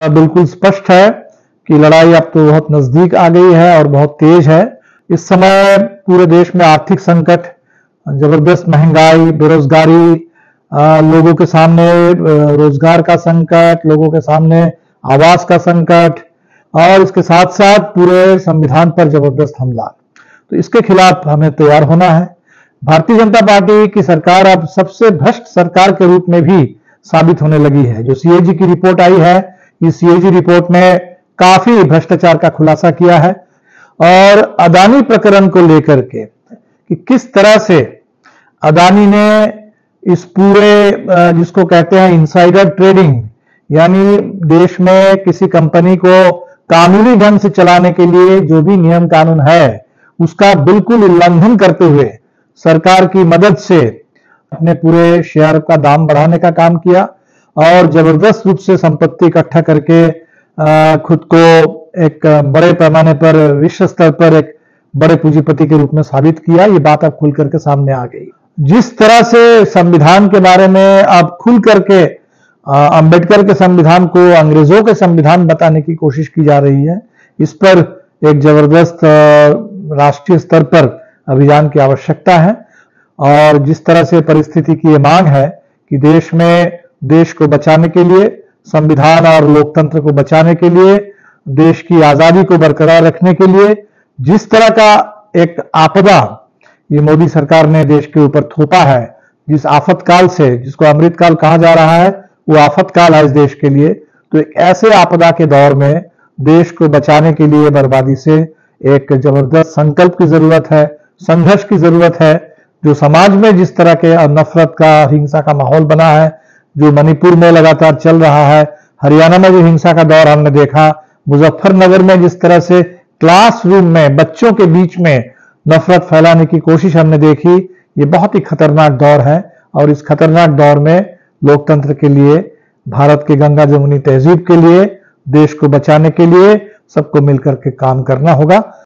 बिल्कुल स्पष्ट है कि लड़ाई अब तो बहुत नजदीक आ गई है और बहुत तेज है। इस समय पूरे देश में आर्थिक संकट, जबरदस्त महंगाई, बेरोजगारी, लोगों के सामने रोजगार का संकट, लोगों के सामने आवास का संकट और इसके साथ साथ पूरे संविधान पर जबरदस्त हमला। तो इसके खिलाफ हमें तैयार होना है। भारतीय जनता पार्टी की सरकार अब सबसे भ्रष्ट सरकार के रूप में भी साबित होने लगी है। जो सीएजी की रिपोर्ट आई है, इस सीएजी रिपोर्ट ने काफी भ्रष्टाचार का खुलासा किया है और अदानी प्रकरण को लेकर के कि किस तरह से अदानी ने इस पूरे जिसको कहते हैं इनसाइडर ट्रेडिंग, यानी देश में किसी कंपनी को कानूनी ढंग से चलाने के लिए जो भी नियम कानून है उसका बिल्कुल उल्लंघन करते हुए सरकार की मदद से अपने पूरे शेयर का दाम बढ़ाने का काम किया और जबरदस्त रूप से संपत्ति इकट्ठा करके खुद को एक बड़े पैमाने पर विश्व स्तर पर एक बड़े पूंजीपति के रूप में साबित किया। ये बात अब खुल करके सामने आ गई। जिस तरह से संविधान के बारे में अब खुल करके अंबेडकर के संविधान को अंग्रेजों के संविधान बताने की कोशिश की जा रही है, इस पर एक जबरदस्त राष्ट्रीय स्तर पर अभियान की आवश्यकता है। और जिस तरह से परिस्थिति की ये मांग है कि देश में देश को बचाने के लिए, संविधान और लोकतंत्र को बचाने के लिए, देश की आजादी को बरकरार रखने के लिए जिस तरह का एक आपदा ये मोदी सरकार ने देश के ऊपर थोपा है, जिस आफतकाल से, जिसको अमृतकाल कहा जा रहा है, वो आफतकाल है इस देश के लिए। तो एक ऐसे आपदा के दौर में देश को बचाने के लिए बर्बादी से एक जबरदस्त संकल्प की जरूरत है, संघर्ष की जरूरत है। जो समाज में जिस तरह के नफरत का, हिंसा का माहौल बना है, जो मणिपुर में लगातार चल रहा है, हरियाणा में जो हिंसा का दौर हमने देखा, मुजफ्फरनगर में जिस तरह से क्लासरूम में बच्चों के बीच में नफरत फैलाने की कोशिश हमने देखी, ये बहुत ही खतरनाक दौर है। और इस खतरनाक दौर में लोकतंत्र के लिए, भारत के गंगा जमुनी तहजीब के लिए, देश को बचाने के लिए सबको मिलकर के काम करना होगा।